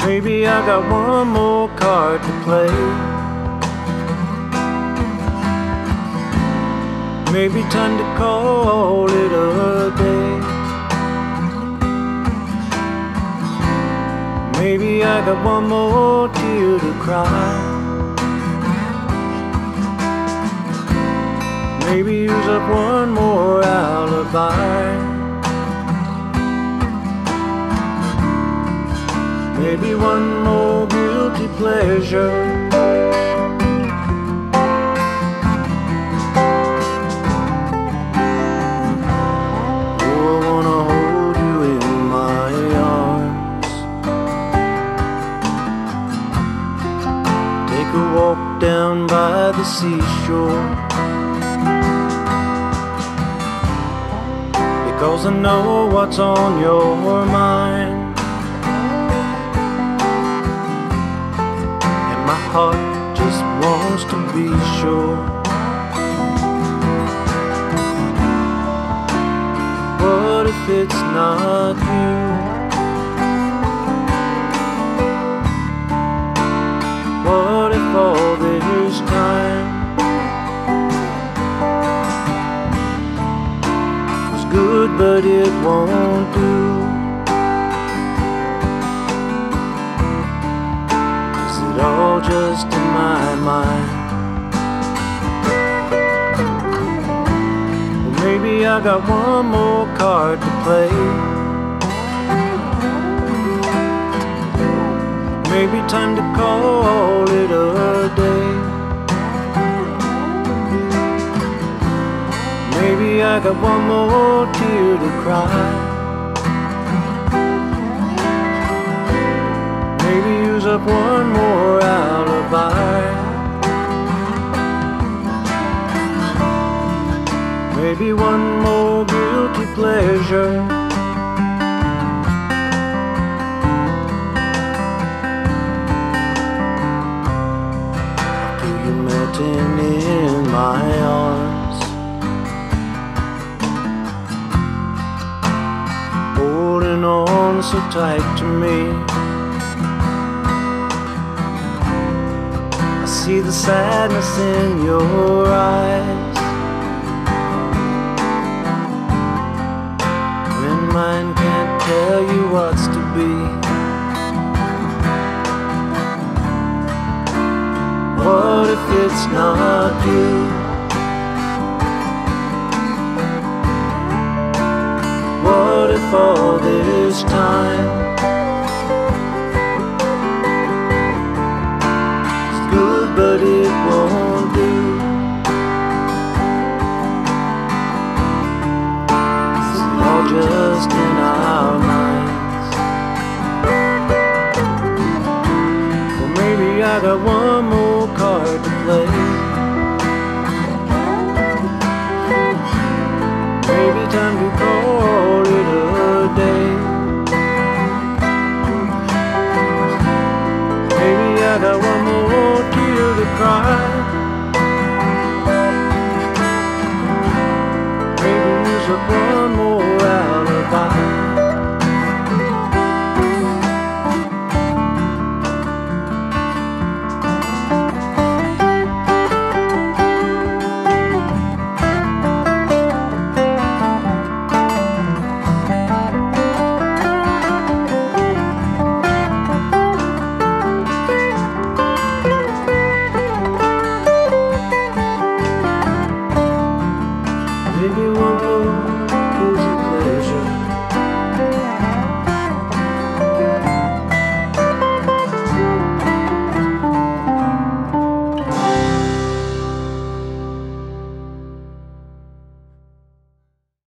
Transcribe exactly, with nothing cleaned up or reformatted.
Maybe I got one more card to play. Maybe time to call it a day. Maybe I got one more tear to cry. Maybe use up one more alibi. Maybe one more guilty pleasure. Oh, I wanna hold you in my arms, take a walk down by the seashore, because I know what's on your mind. My heart just wants to be sure. What if it's not you? What if all this time was good but it won't do? All just in my mind. Well, maybe I got one more card to play. Maybe time to call it a day. Maybe I got one more tear to cry. Maybe use up one more alibi. Maybe one more guilty pleasure. I feel you melting in my arms, holding on so tight to me. See the sadness in your eyes when mine can't tell you what's to be. What if it's not you? What if all this time but it won't do? It's all just in our minds. Well, maybe I got one more card to play. Maybe time to call it a day. Maybe I got one more tear to cry. Maybe use up one more hour.